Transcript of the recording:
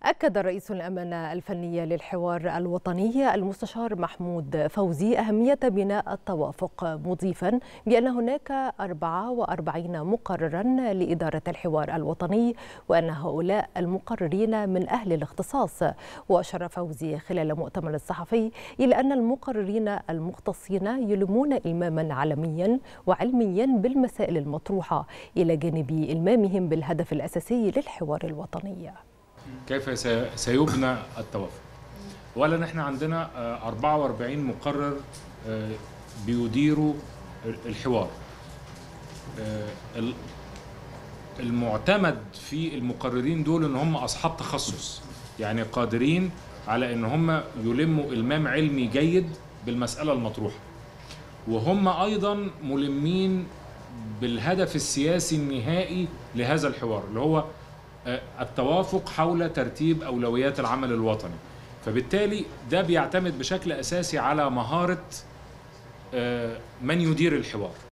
أكد رئيس الأمانة الفنية للحوار الوطني المستشار محمود فوزي أهمية بناء التوافق، مضيفا بأن هناك 44 مقررا لإدارة الحوار الوطني وأن هؤلاء المقررين من أهل الاختصاص. وأشار فوزي خلال مؤتمر الصحفي إلى أن المقررين المختصين يلمون إلماما عالميا وعلميا بالمسائل المطروحة إلى جانب إلمامهم بالهدف الأساسي للحوار الوطني. كيف سيبنى التوافق؟ ولا احنا عندنا 44 مقرر بيديروا الحوار. المعتمد في المقررين دول ان هم اصحاب تخصص، يعني قادرين على ان هم يلموا إلمام علمي جيد بالمسألة المطروحة، وهم ايضا ملمين بالهدف السياسي النهائي لهذا الحوار اللي هو التوافق حول ترتيب أولويات العمل الوطني. فبالتالي ده بيعتمد بشكل أساسي على مهارة من يدير الحوار.